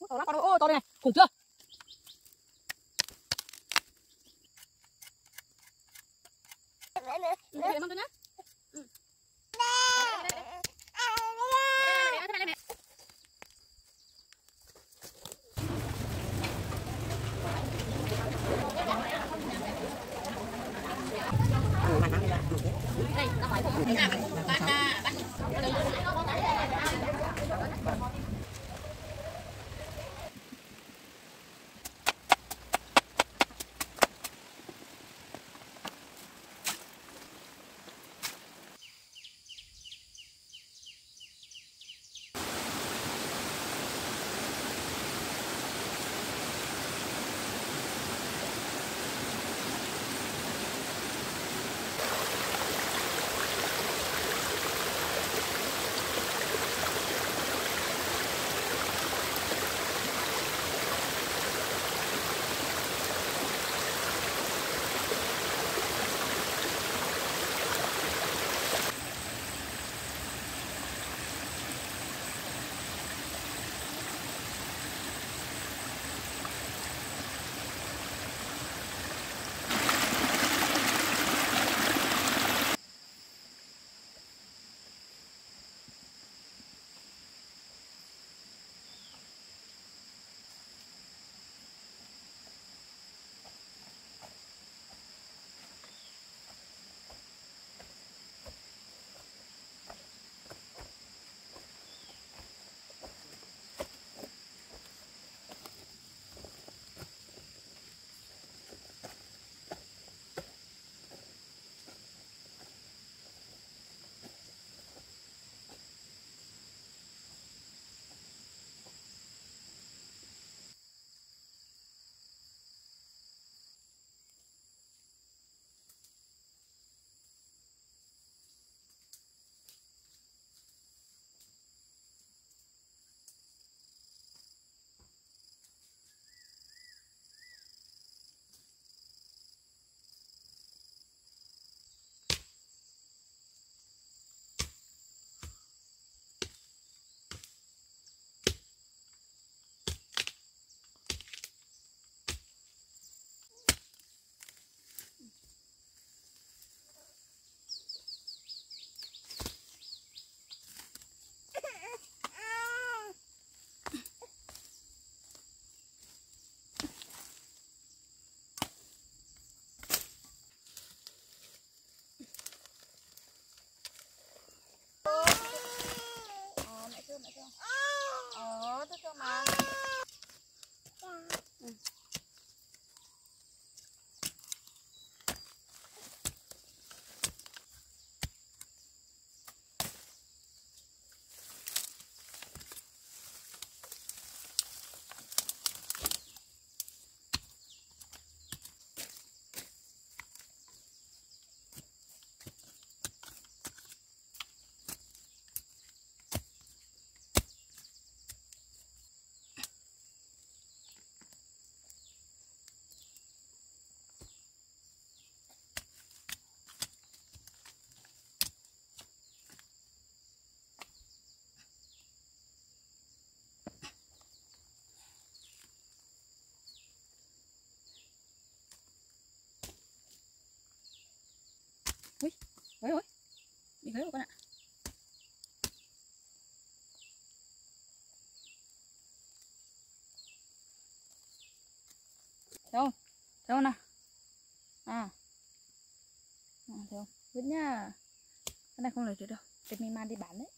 To lắm con ơi, to đây này, khủng chưa? Để mâm tôi nhá. Ui, ôi ôi, bị gãy rồi con ạ. Thấy không? Thấy không nào? À, thấy không? Vứt nhá. Cái này không lấy được đâu, để mình mang đi bán đấy.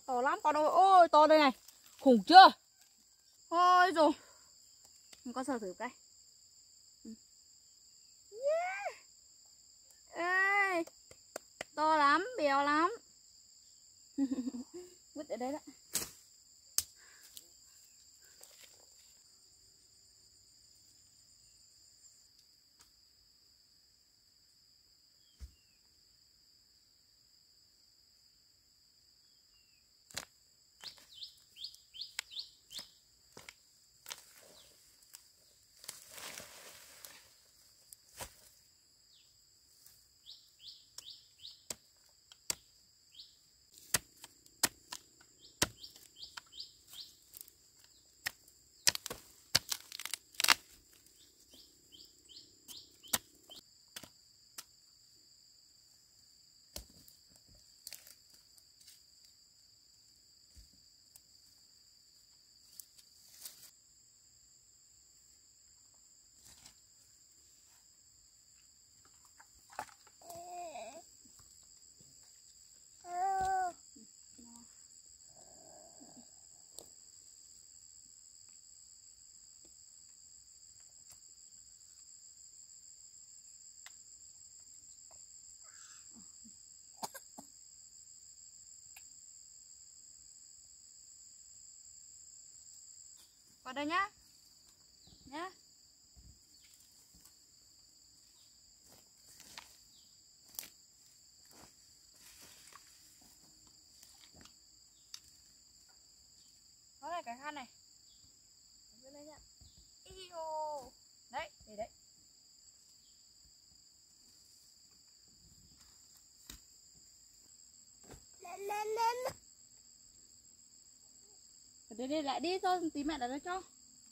to lắm con ơi. Ôi to đây này. Khủng chưa? Ôi rồi. Con sờ thử cái. Yeah. Ê, to lắm, béo lắm. Vứt ở đây đó. Vào đây nhá. Nhá. Có này cái khăn này. Ở đây nhá. Iô. Đấy, để đấy. Để lại đi thôi, tí mẹ đặt ra cho.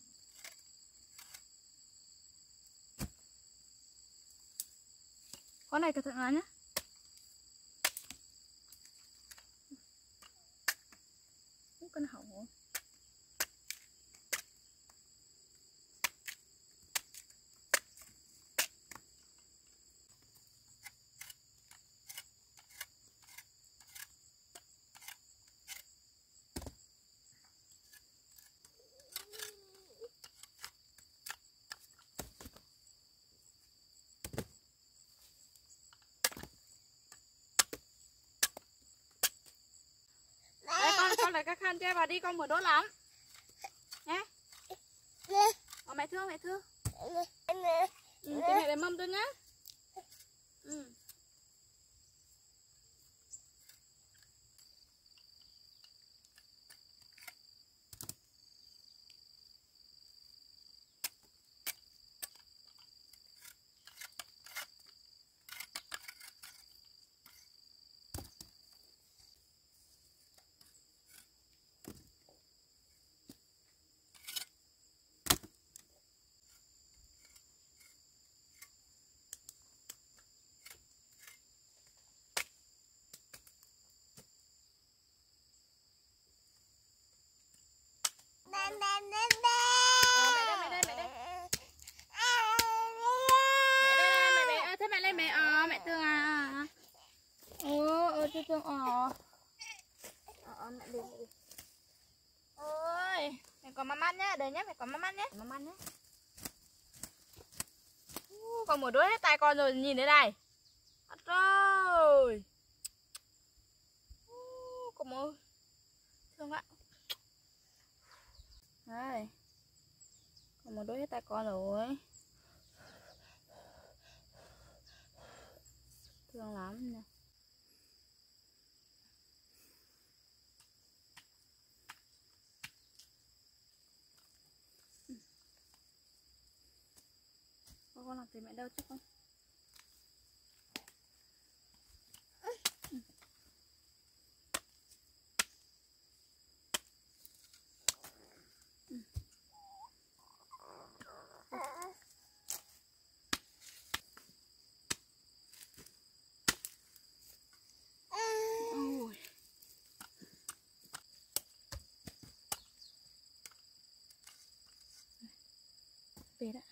Con này cẩn thận là nhá. Con hỏng rồi. Con lấy cái khăn che vào đi, con muốn đốt lắm nhé. Mẹ thương, mẹ thương. Thì mẹ lấy mâm tôi nhá. Thương mẹ đi. Ôi, mẹ có mắm ăn nhá, đây nhá, mẹ có mắm ăn nhé. Mắm ăn nhé. Con muốn đốt hết tay con rồi, nhìn đây này. Rồi. Con ơi. Thương ạ. Đây. Con muốn đốt hết tay con rồi. Thương lắm nha. Con làm thì mẹ đâu chứ con. Về đã.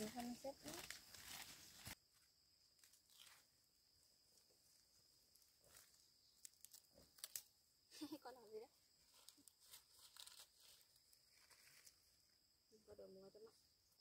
từ phân xếp con làm gì đấy? Có đồ mua cho nó.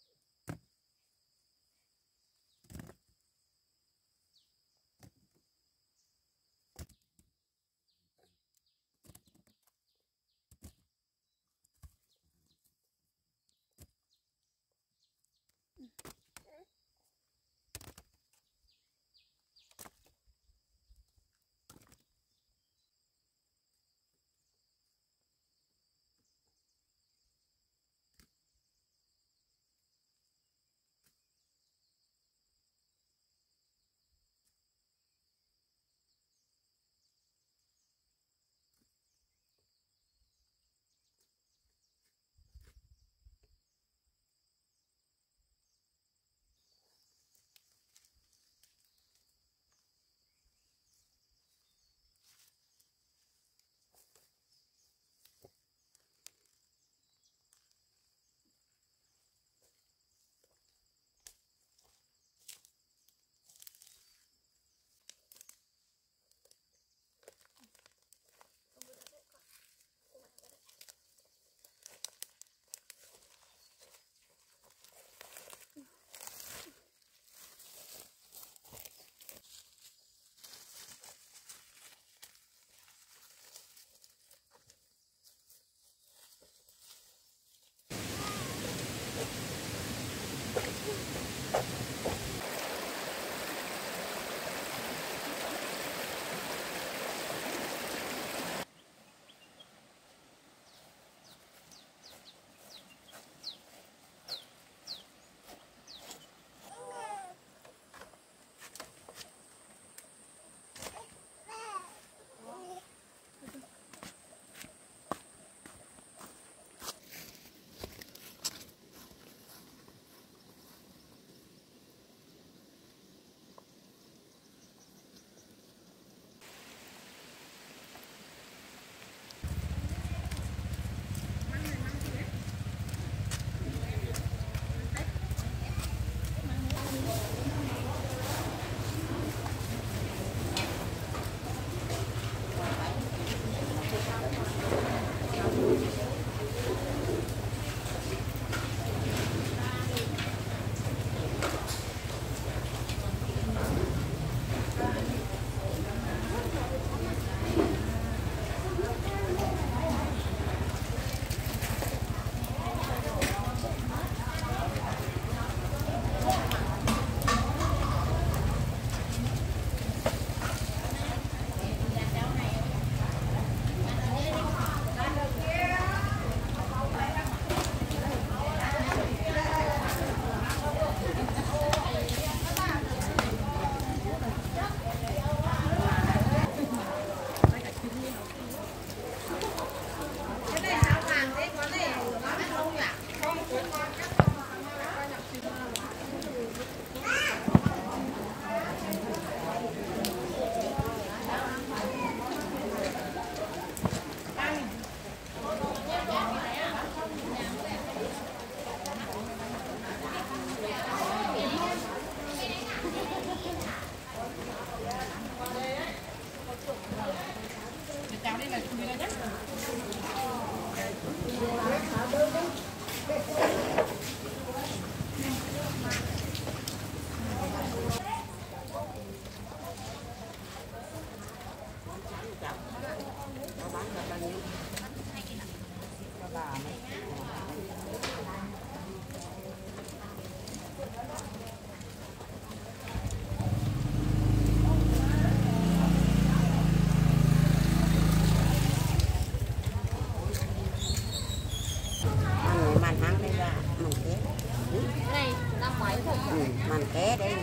Màn ké đây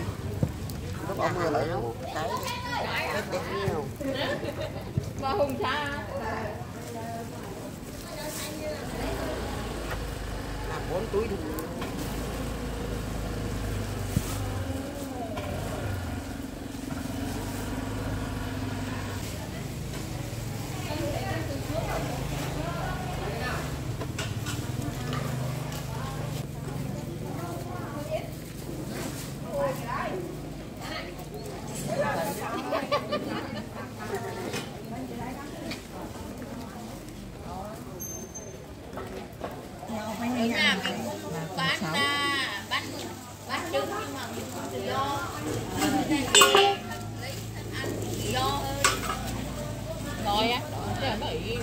lúc có mưa lại lắm cái đẹp nhiều và hùng cha là 4 túi đi. Rồi á, để nó yên.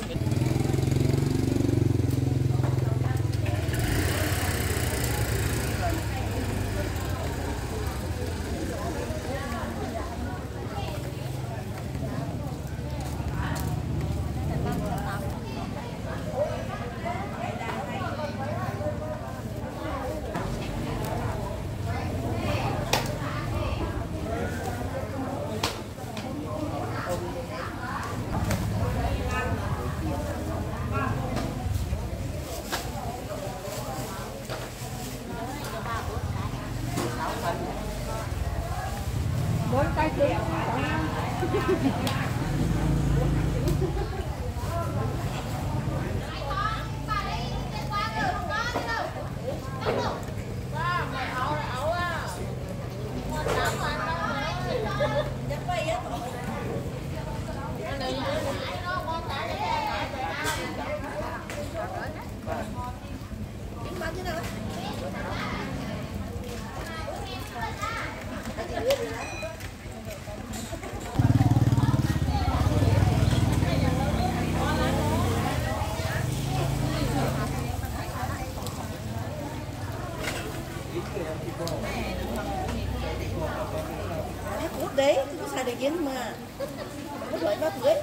Hút đấy, cứ xài để kiến mà. Hút lại nó cưới.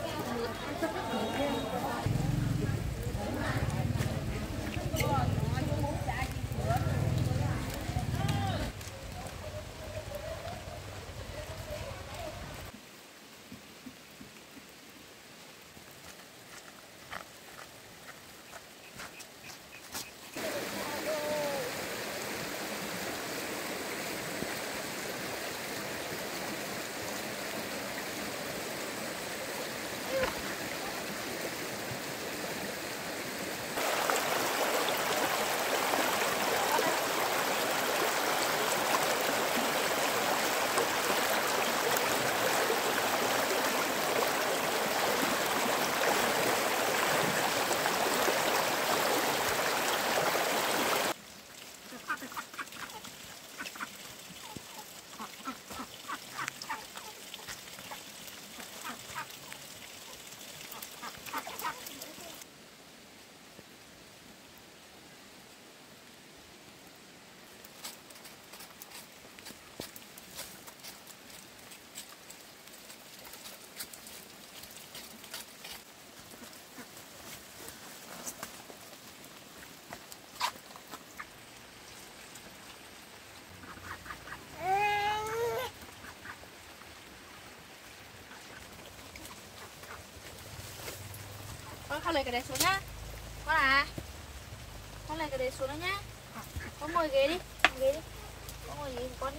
Con lấy cái đấy xuống nhá. Con à, con lấy cái đấy xuống đó nhá. Con ngồi ghế đi, ghế đi. Con ngồi ghế của con đi.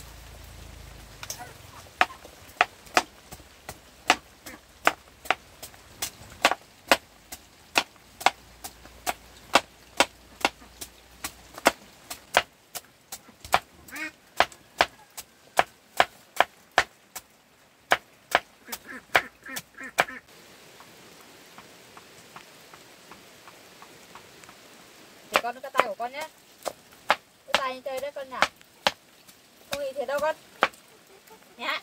Để con cái tay của con nhé. Cái tay như chơi đấy con nhỉ. Không nghĩ thế đâu con. Nhá.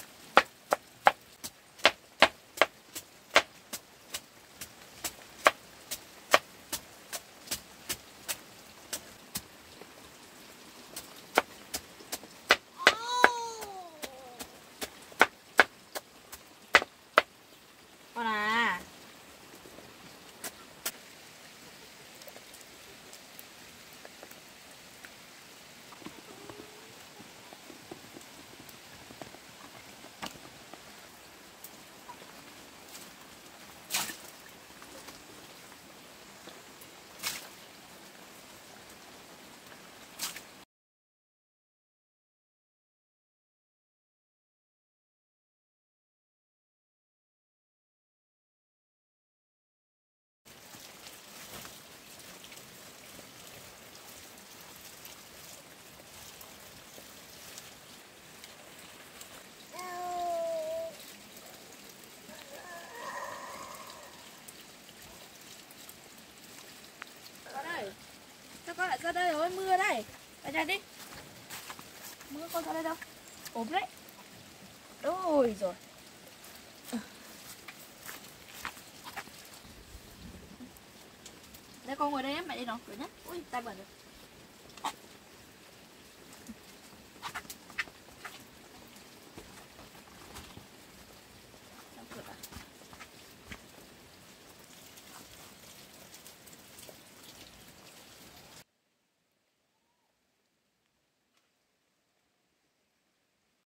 Con à. Cho con lại ra đây rồi, mưa đây. Ở đây đi. Con ra đây đâu? Ốm đấy. Ôi rồi. Đây con ngồi đây em, mẹ đi nó, rồi nhá. Ui, tay bẩn rồi.